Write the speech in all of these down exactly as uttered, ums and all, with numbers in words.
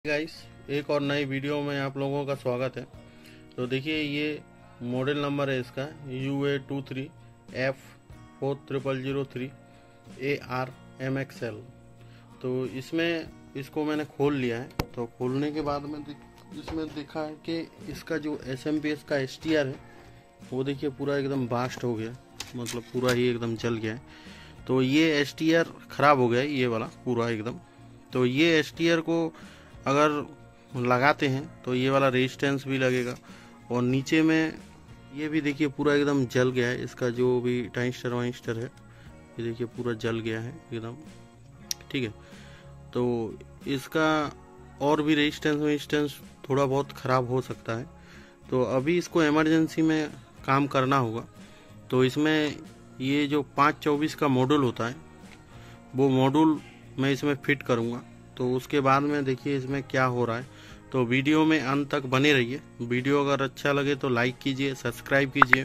Guys, एक और नई वीडियो में आप लोगों का स्वागत है। तो देखिए, ये मॉडल नंबर है इसका U A two three F four triple zero three A R M X L. तो इसमें इसको मैंने खोल लिया है। तो खोलने के बाद में इसमें देखा है कि इसका जो एस एम पी एस का एस टी आर है वो देखिए पूरा एकदम बास्ट हो गया, मतलब पूरा ही एकदम जल गया है। तो ये एस टी आर ख़राब हो गया है, ये वाला पूरा एकदम। तो ये एस टी आर को अगर लगाते हैं तो ये वाला रेजिस्टेंस भी लगेगा, और नीचे में ये भी देखिए पूरा एकदम जल गया है। इसका जो भी टाइंस्टर वाइंस्टर है ये देखिए पूरा जल गया है एकदम, ठीक है। तो इसका और भी रेजिस्टेंस वेजिस्टेंस थोड़ा बहुत ख़राब हो सकता है। तो अभी इसको इमरजेंसी में काम करना होगा। तो इसमें ये जो पाँच चौबीस का मॉड्यूल होता है वो मॉड्यूल मैं इसमें फिट करूँगा। तो उसके बाद में देखिए इसमें क्या हो रहा है। तो वीडियो में अंत तक बने रहिए। वीडियो अगर अच्छा लगे तो लाइक कीजिए, सब्सक्राइब कीजिए।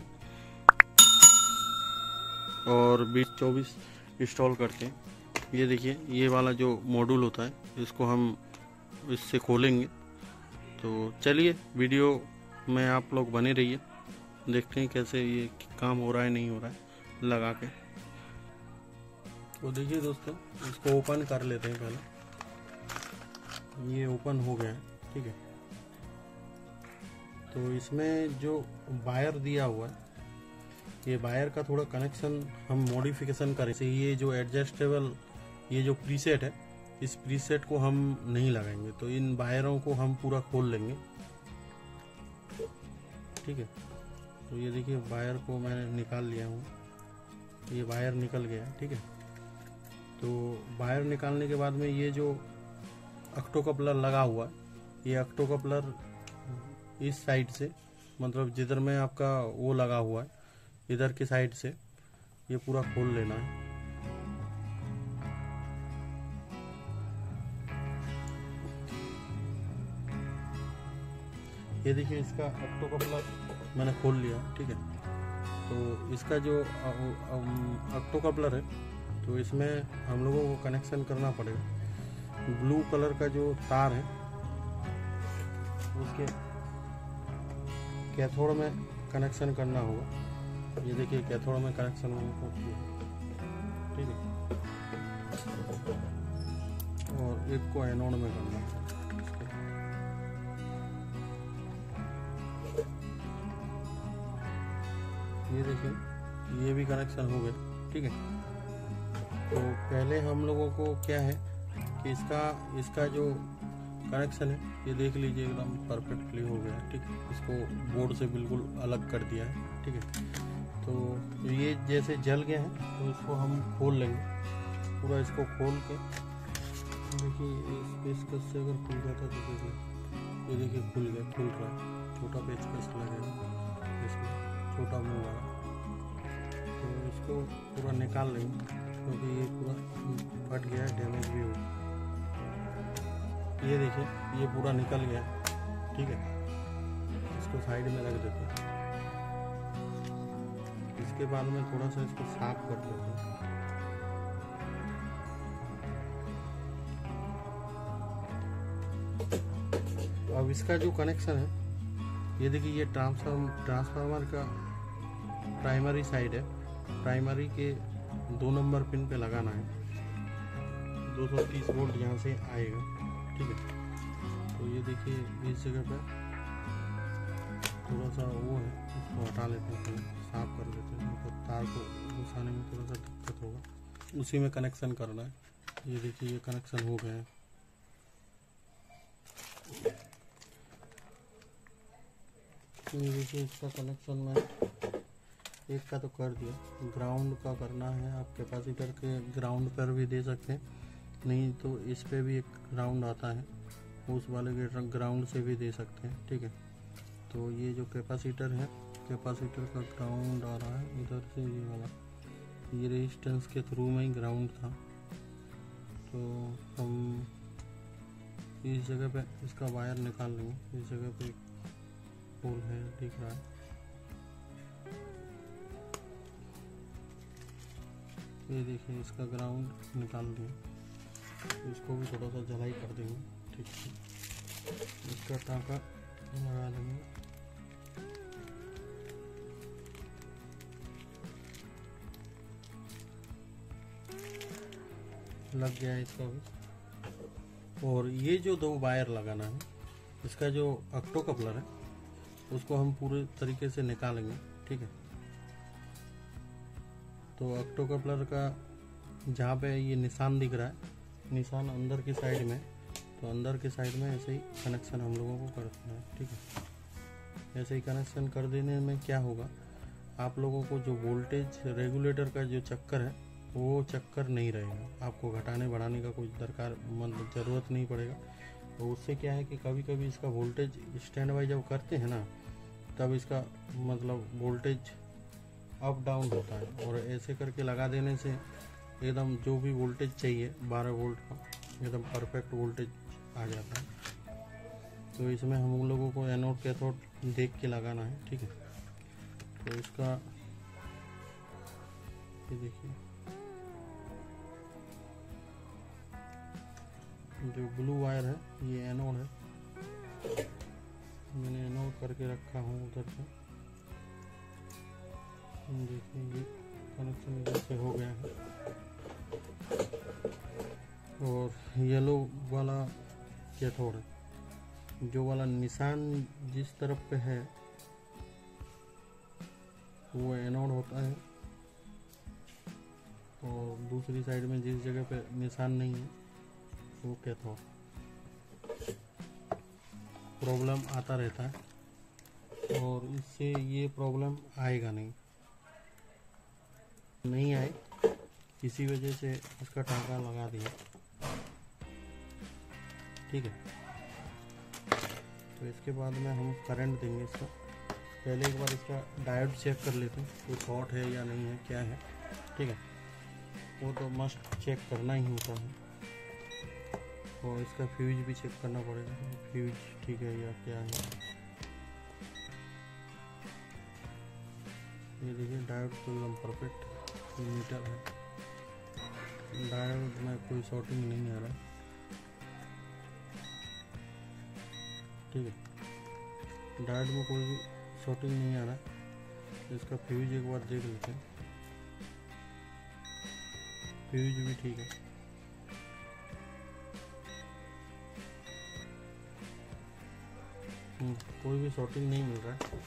और बीस चौबीस इंस्टॉल करते हैं। ये देखिए ये वाला जो मॉड्यूल होता है इसको हम इससे खोलेंगे। तो चलिए वीडियो में आप लोग बने रहिए, देखते हैं कैसे ये काम हो रहा है नहीं हो रहा है लगा के। तो देखिए दोस्तों, इसको ओपन कर लेते हैं पहले। ये ओपन हो गया है, ठीक है। तो इसमें जो वायर दिया हुआ है ये वायर का थोड़ा कनेक्शन हम मॉडिफिकेशन करें। जैसे ये जो एडजस्टेबल ये जो प्रीसेट है इस प्रीसेट को हम नहीं लगाएंगे। तो इन वायरों को हम पूरा खोल लेंगे, ठीक है। तो ये देखिए वायर को मैंने निकाल लिया हूँ, ये वायर निकल गया, ठीक है। तो वायर निकालने के बाद में ये जो ऑक्टोकपलर लगा हुआ ये ऑक्टोकपलर इस साइड से, मतलब जिधर में आपका वो लगा हुआ है इधर की साइड से ये पूरा खोल लेना है। ये देखिए इसका ऑक्टोकपलर मैंने खोल लिया, ठीक है। तो इसका जो ऑक्टोकपलर है तो इसमें हम लोगों को कनेक्शन करना पड़ेगा। ब्लू कलर का जो तार है उसके कैथोड में कनेक्शन करना होगा। ये देखिए कैथोड में कनेक्शन होगा, ठीक है। और एक को एनोड में करना है। ये देखिए ये भी कनेक्शन हो गया, ठीक है। तो पहले हम लोगों को क्या है कि इसका इसका जो कनेक्शन है ये देख लीजिए एकदम परफेक्टली हो गया, ठीक है। इसको बोर्ड से बिल्कुल अलग कर दिया है, ठीक है। तो ये जैसे जल गया है तो इसको हम खोल लेंगे पूरा। इसको खोल के देखिए पेचकस से अगर खुल जाता तो देखिए ये देखिए खुल गया, खुल रहा है। छोटा पेचकस लगेगा इसमें, छोटा मुँह वाला। तो इसको पूरा निकाल लेंगे क्योंकि ये पूरा फट गया है, डैमेज भी हो गया। ये देखिए ये पूरा निकल गया, ठीक है। इसको साइड में रख देते हैं। इसके बाद में थोड़ा सा इसको साफ कर लेते हैं। तो अब इसका जो कनेक्शन है ये देखिए ये ट्रांसफार्म ट्रांसफार्मर का प्राइमरी साइड है। प्राइमरी के दो नंबर पिन पे लगाना है। दो सौ तीस वोल्ट यहाँ से आएगा, ठीक है। तो ये देखिए इस जगह पे थोड़ा सा वो है, इसको हटा लेते हैं, साफ कर लेते हैं। तो तार को घुसाने में थोड़ा सा दिक्कत होगा, उसी में कनेक्शन करना है। ये देखिए ये कनेक्शन हो गया है। ये देखिए इसका कनेक्शन में एक का तो कर दिया, ग्राउंड का करना है। आप कैपेसिटर के ग्राउंड पर भी दे सकते हैं, नहीं तो इस पे भी एक ग्राउंड आता है, उस वाले के ग्राउंड से भी दे सकते हैं, ठीक है। तो ये जो कैपेसिटर है कैपेसिटर का ग्राउंड आ रहा है इधर से, ये वाला ये रेजिस्टेंस के थ्रू में ही ग्राउंड था। तो हम इस जगह पे इसका वायर निकाल लेंगे। इस जगह पे होल है, दिख रहा है। ये देखिए इसका ग्राउंड निकाल दिया। इसको भी थोड़ा सा जलाई कर देंगे, ठीक है। इसका टाँका लगा देंगे। लग गया है इसका भी। और ये जो दो वायर लगाना है, इसका जो ऑक्टो कपलर है उसको हम पूरे तरीके से निकालेंगे, ठीक है। तो ऑक्टो कपलर का जहाँ पे ये निशान दिख रहा है, निशान अंदर की साइड में, तो अंदर की साइड में ऐसे ही कनेक्शन हम लोगों को कर देना है, ठीक है। ऐसे ही कनेक्शन कर देने में क्या होगा, आप लोगों को जो वोल्टेज रेगुलेटर का जो चक्कर है वो चक्कर नहीं रहेगा, आपको घटाने बढ़ाने का कोई दरकार मतलब ज़रूरत नहीं पड़ेगा। तो उससे क्या है कि कभी कभी इसका वोल्टेज स्टैंड बाई जब करते हैं ना, तब इसका मतलब वोल्टेज अप डाउन होता है। और ऐसे करके लगा देने से एकदम जो भी वोल्टेज चाहिए बारह वोल्ट का एकदम परफेक्ट वोल्टेज आ जाता है। तो इसमें हम लोगों को एनोड कैथोड देख के लगाना है, ठीक है। तो इसका ये देखिए, जो ब्लू वायर है ये एनोड है, मैंने एनोड करके रखा हूँ उधर से। देखिए ये कनेक्शन इधर से हो गया है। और येलो वाला कैथोड है, जो वाला निशान जिस तरफ पे है वो एनोड होता है, और दूसरी साइड में जिस जगह पे निशान नहीं है वो कैथोड। प्रॉब्लम आता रहता है और इससे ये प्रॉब्लम आएगा नहीं नहीं आए, इसी वजह से इसका टाँका लगा दिया, ठीक है। तो इसके बाद में हम करंट देंगे इसका। पहले एक बार इसका डायोड चेक कर लेते हैं, कोई शॉर्ट है या नहीं है, क्या है, ठीक है। वो तो मस्ट चेक करना ही होता है। और इसका फ्यूज भी चेक करना पड़ेगा, फ्यूज ठीक है या क्या है। ये देखिए डायोड तो एकदम परफेक्ट मीटर है, डायोड में कोई शॉर्टिंग नहीं आ रहा, ठीक है। डायोड में कोई भी शॉर्टिंग नहीं आ रहा। इसका फ्यूज एक बार देख लेते हैं, फ्यूज भी ठीक है। कोई भी शॉर्टिंग नहीं मिल रहा है।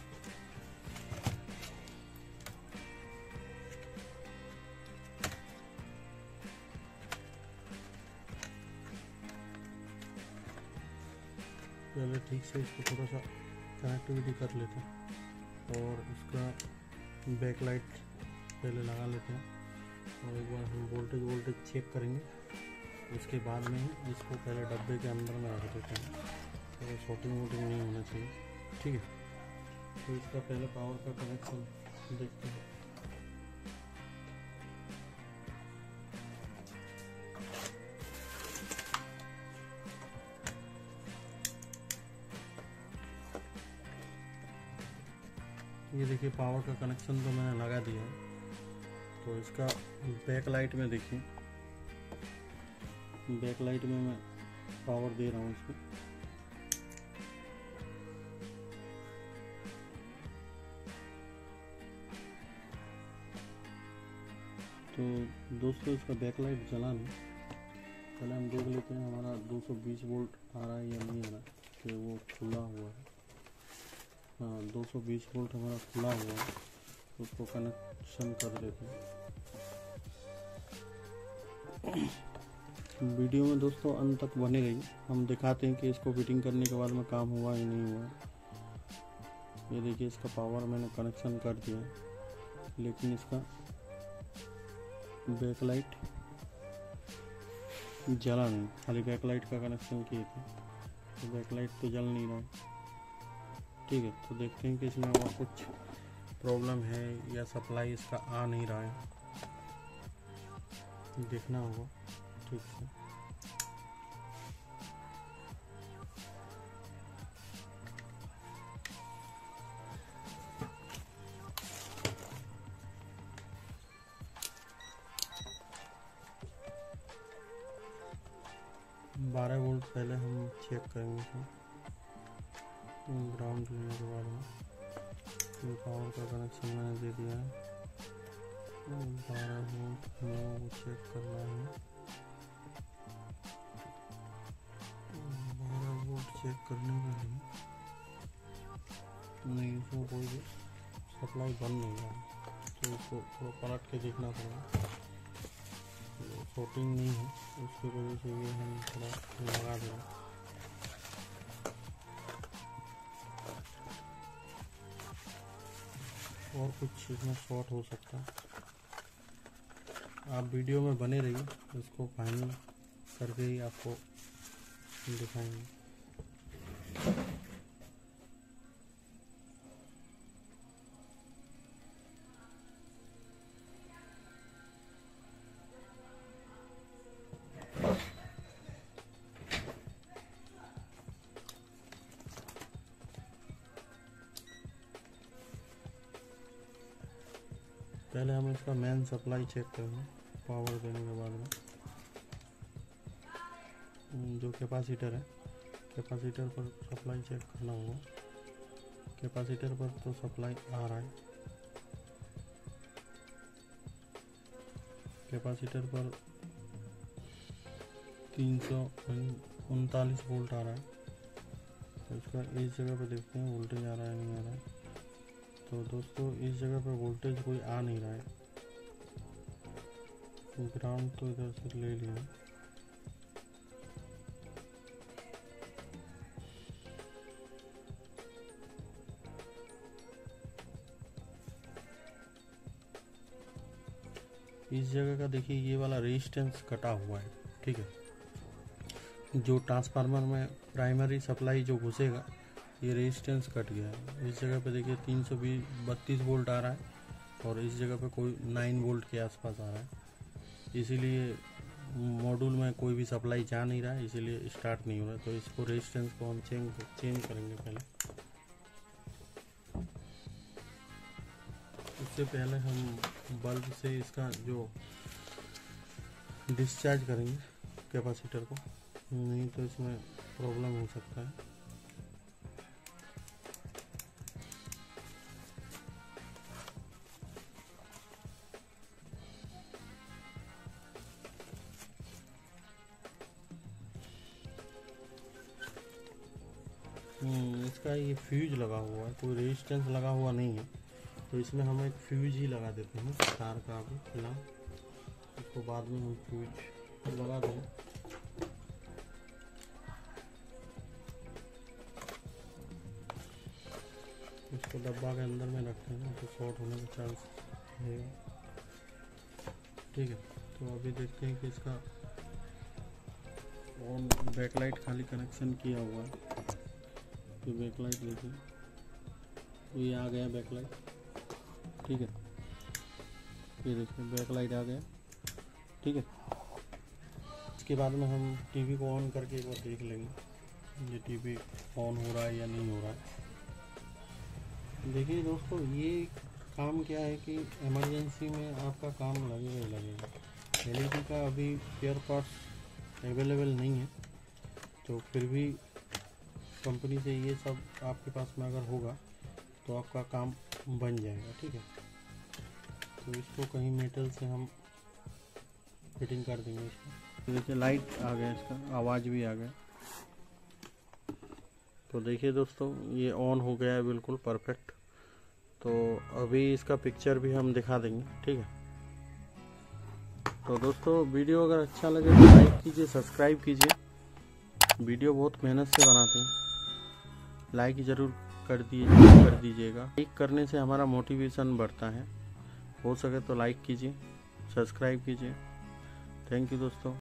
पहले ठीक से इसको थोड़ा सा कनेक्टिविटी कर लेते हैं और इसका बैक लाइट पहले लगा लेते हैं और एक बार हम वोल्टेज वोल्टेज चेक करेंगे। उसके बाद में ही इसको पहले डब्बे के अंदर में रख देते हैं, तो शॉर्टिंग वोटिंग नहीं होना चाहिए, ठीक है। तो इसका पहले पावर का कनेक्शन देखते हैं। ये देखिए पावर का कनेक्शन तो मैंने लगा दिया है। तो इसका बैक लाइट में देखिए, बैक लाइट में मैं पावर दे रहा हूँ इसको। तो दोस्तों इसका बैक लाइट जला नहीं, पहले हम देख लेते हैं हमारा दो सौ बीस वोल्ट आ रहा है या नहीं आ रहा, कि वो खुला हुआ है। हाँ दो सौ बीस वोल्ट हमारा खुला हुआ है, तो उसको कनेक्शन कर देते हैं। वीडियो में दोस्तों अंत तक बने रहिए, हम दिखाते हैं कि इसको फिटिंग करने के बाद में काम हुआ या नहीं हुआ। ये देखिए इसका पावर मैंने कनेक्शन कर दिया, लेकिन इसका बैक लाइट जला नहीं, खाली बैक लाइट का कनेक्शन किए थे, तो बैक लाइट तो जल नहीं रहा, ठीक है। तो देखते हैं कि इसमें और कुछ प्रॉब्लम है या सप्लाई इसका आ नहीं रहा है, देखना होगा ठीक से। बारह वोल्ट पहले हम चेक करेंगे इसमें। ग्राउंड लेने के बाद में पावर का कनेक्शन मैंने दे दिया है। बारह वोल्ट हमें वो चेक करना है। बारह वोल्ट चेक करने के लिए नहीं, इसमें कोई भी सप्लाई बंद नहीं है, तो इसको थोड़ा पलट के देखना पड़ेगा। शॉर्टिंग नहीं है, उसकी वजह से ये हम थोड़ा लगा देंगे। और कुछ इसमें शॉर्ट हो सकता है। आप वीडियो में बने रहिए, इसको फाइनल करके ही आपको दिखाएंगे। पहले हम इसका मेन सप्लाई चेक करेंगे पावर देने के बाद में। जो कैपेसिटर है, कैपेसिटर पर सप्लाई चेक करना होगा। कैपेसिटर पर तो सप्लाई आ रहा है, कैपेसिटर पर तीन सौ उनतालीस वोल्ट आ रहा है। तो इसका इस जगह पे देखते हैं वोल्टेज आ रहा है नहीं आ रहा है। तो दोस्तों इस जगह पे वोल्टेज कोई आ नहीं रहा है। ग्राउंड तो इधर से ले लिया। इस जगह का देखिए ये वाला रेजिस्टेंस कटा हुआ है, ठीक है। जो ट्रांसफार्मर में प्राइमरी सप्लाई जो घुसेगा, ये रेजिस्टेंस कट गया है। इस जगह पे देखिए तीन सौ बत्तीस वोल्ट आ रहा है और इस जगह पे कोई नौ वोल्ट के आसपास आ रहा है। इसीलिए मॉड्यूल में कोई भी सप्लाई जा नहीं रहा है, इसीलिए स्टार्ट नहीं हो रहा है। तो इसको रेजिस्टेंस को हम चेंज चेंज करेंगे। पहले इससे पहले हम बल्ब से इसका जो डिस्चार्ज करेंगे कैपेसिटर को, नहीं तो इसमें प्रॉब्लम हो सकता है। इसका ये फ्यूज लगा हुआ है, कोई रेजिस्टेंस लगा हुआ नहीं है, तो इसमें हम एक फ्यूज ही लगा देते हैं तार का। अभी फिलहाल इसको बाद में हम फ्यूज लगा देंगे। इसको डब्बा के अंदर में रखते हैं तो शॉर्ट होने का चांस है, ठीक है। तो अभी देखते हैं कि इसका ऑन बैकलाइट खाली कनेक्शन किया हुआ है। तो बैकलाइट देखिए, तो ये आ गया बैकलाइट, ठीक है। ये देखिए बैकलाइट आ गया, ठीक है। इसके बाद में हम टीवी को ऑन करके एक बार देख लेंगे ये टीवी ऑन हो रहा है या नहीं हो रहा है। देखिए दोस्तों, ये काम क्या है कि इमरजेंसी में आपका काम लगेगा ही लगेगा। एलईडी का अभी स्पेयर पार्ट्स अवेलेबल नहीं है, तो फिर भी कंपनी से ये सब आपके पास में अगर होगा तो आपका काम बन जाएगा, ठीक है। तो इसको कहीं मेटल से हम फिटिंग कर देंगे इसको। देखिए लाइट आ गया, इसका आवाज़ भी आ गया। तो देखिए दोस्तों, ये ऑन हो गया है बिल्कुल परफेक्ट। तो अभी इसका पिक्चर भी हम दिखा देंगे, ठीक है। तो दोस्तों वीडियो अगर अच्छा लगे तो लाइक कीजिए, सब्सक्राइब कीजिए। वीडियो बहुत मेहनत से बनाते हैं, लाइक ज़रूर कर दीजिए कर दीजिएगा। लाइक करने से हमारा मोटिवेशन बढ़ता है। हो सके तो लाइक कीजिए, सब्सक्राइब कीजिए। थैंक यू दोस्तों।